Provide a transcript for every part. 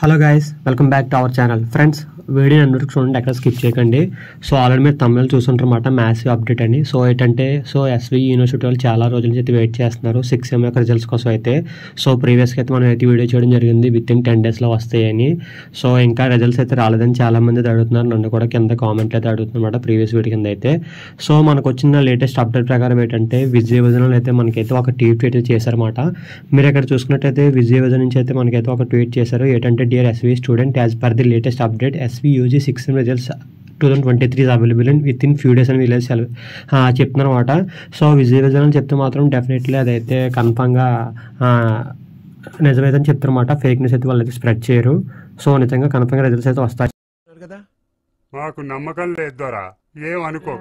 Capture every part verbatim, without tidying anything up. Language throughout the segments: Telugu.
Hello guys, welcome back to our channel. Friends, video అందరికి చూడండి, ఎక్కడ స్కిప్ చేయకండి. సో ఆల్రెడీ మీరు తమిళ చూస్తుంటారన్నమాట మ్యాసివ్ అప్డేట్ అని. సో ఏంటంటే సో ఎస్వి యూనివర్సిటీ వాళ్ళు చాలా రోజుల నుంచి అయితే వెయిట్ చేస్తున్నారు సిక్స్ సెమ్ యొక్క రిజల్ట్స్ కోసం అయితే. సో ప్రీవియస్గా అయితే మనం అయితే వీడియో చేయడం జరిగింది, విత్ ఇన్ టెన్ డేస్లో వస్తాయని. సో ఇంకా రిజల్ట్స్ అయితే రాలేదని చాలా మంది అయితే అడుగుతున్నారు, నన్ను కూడా కింద కామెంట్ అయితే అడుగుతున్నమాట ప్రీవియస్ వీడియో కింద అయితే. సో మనకు వచ్చిన లేటెస్ట్ అప్డేట్ ప్రకారం ఏంటంటే విజయ విజన్ అయితే మనకైతే ఒక ట్వీట్ అయితే చేశారన్నమాట. మీరు ఇక్కడ చూసుకున్నట్టయితే విజయ విజన్ నుంచి అయితే మనకైతే ఒక ట్వీట్ చేశారు. ఏంటంటే dear SV student, as per the latest update SV UG six sem results two thousand twenty three available and within few days అని వీళ్ళు చెప్తున్నారు అనమాట. సో విజయ విజన్ అని చెప్తే మాత్రం డెఫినెట్లీ అదైతే కన్ఫామ్గా నిజమైతే అని చెప్తారన్నమాట. ఫేక్ న్యూస్ అయితే వాళ్ళు అయితే స్ప్రెడ్ చేయరు. సో నిజంగా కన్ఫామ్గా రిజల్ట్స్ అయితే వస్తాయి కదా. మాకు నమ్మకం లేదు ద్వారా ఏం అనుకోకు.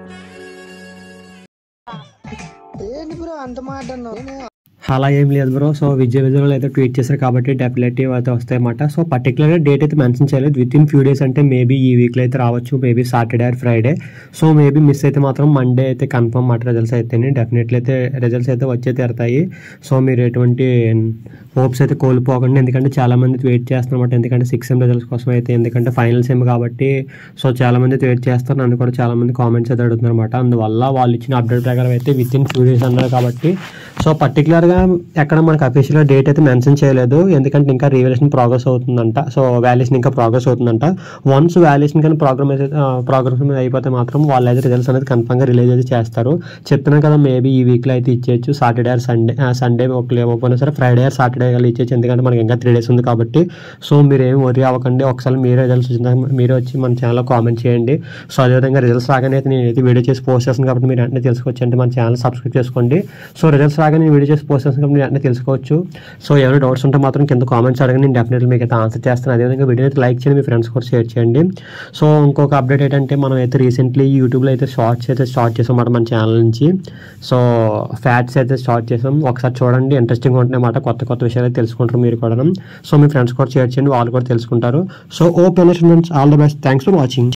అలా ఏం లేదు బ్రో. సో విజయ విజయలో అయితే ట్వీట్ చేశారు కాబట్టి డెఫినెట్లీ అయితే వస్తాయి అన్నమాట. సో పర్టికులర్గా డేట్ అయితే మెన్షన్ చేయలేదు. విత్ ఇన్ ఫ్యూ డేస్ అంటే మేబీ ఈ వీక్లో అయితే రావచ్చు, maybe Saturday or Friday. So maybe miss అయితే మాత్రం మండే అయితే కన్ఫర్మ్ మాట రిజల్ట్స్ అయితే డెఫినెట్లీ అయితే రిజల్ట్స్ అయితే వచ్చే తీరుతాయి. సో మీరు ఎటువంటి హోప్స్ అయితే కోల్పోకండి, ఎందుకంటే చాలా మంది వెయిట్ చేస్తున్నమాట. ఎందుకంటే సిక్స్ సెమ్ రిజల్ట్స్ కోసం అయితే, ఎందుకంటే ఫైనల్ సెమ్ కాబట్టి. సో చాలా మంది వెయిట్ చేస్తారు, నన్ను కూడా చాలా మంది కామెంట్స్ అయితే అడుగుతున్నారు అనమాట. అందువల్ల వాళ్ళు ఇచ్చిన అప్డేట్ ప్రకారం అయితే విత్ ఇన్ ఫ్యూ డేస్ అన్నారు కాబట్టి. సో పర్టికులర్గా ఎక్కడ మనకు అఫీషియల్గా డేట్ అయితే మెన్షన్ చేయలేదు, ఎందుకంటే ఇంకా రివల్యూషన్ ప్రోగ్రెస్ అవుతుందంట. సో వాల్యుయేషన్ ఇంకా ప్రోగ్రెస్ అవుతుందంట. వన్స్ వాల్యుయేషన్ కానీ ప్రోగ్రామ్ అయితే ప్రోగ్రెస్ మీద అయిపోతే మాత్రం వాళ్ళు అయితే రిజల్ట్స్ అనేది కన్ఫర్మ్గా రిలీజ్ అయితే చేస్తారు. చెప్తున్నాను కదా, మేబీ ఈ వీక్లో అయితే ఇచ్చేయచ్చు, సాటర్డే ఆర్ సండే సండే ఒకళ్ళు ఏమైపోయినా సరే ఫ్రైడే ఆర్ సాటర్డే కానీ ఇచ్చేయచ్చు, ఎందుకంటే మనకి ఇంకా త్రీ డేస్ ఉంది కాబట్టి. సో మీరు ఏమి వరీ అవ్వకండి, ఒకసారి మీరే రిజల్ట్స్ వచ్చిన మీరే వచ్చి మన ఛానల్లో కామెంట్ చేయండి. సో అదేవిధంగా రిజల్ట్స్ రాగానే అయితే నేనైతే వీడియో చేసి పోస్ట్ చేస్తాను కాబట్టి మీరు వెంటనే తెలుసుకోవచ్చు. అంటే మన ఛానల్ సబ్స్క్రైబ్ చేసుకోండి. సో రిజల్ట్స్ రాగానే నేను వీడియో చేసి పోస్ట్ చేస్తాను కాబట్టి మీరు వెంటనే తెలుసుకోవచ్చు. సో ఏమైనా డౌట్స్ ఉంటే మాత్రం కింద కామెంట్స్ అడగండి, నేను డెఫినెట్లీ మీకు అయితే ఆన్సర్ చేస్తాను. అదేవిధంగా వీడియో అయితే లైక్ చేయండి, మీ ఫ్రెండ్స్ కూడా షేర్ చేయండి. సో ఇంకొక అప్డేట్ ఏంటంటే మనం అయితే రీసెంట్లీ యూట్యూబ్లో అయితే షార్ట్స్ అయితే స్టార్ట్ చేసాం అన్నమాట మన ఛానల్ నుంచి. సో ఫ్యాట్స్ అయితే స్టార్ట్ చేసాం, ఒకసారి చూడండి, ఇంట్రెస్టింగ్ ఉంటున్నాయి అన్నమాట. కొత్త కొత్త విషయాలు అయితే తెలుసుకుంటారు మీరు కూడా. సో మీ ఫ్రెండ్స్ కూడా షేర్ చేయండి, వాళ్ళు కూడా తెలుసుకుంటారు. So open students, all the best, thanks for watching.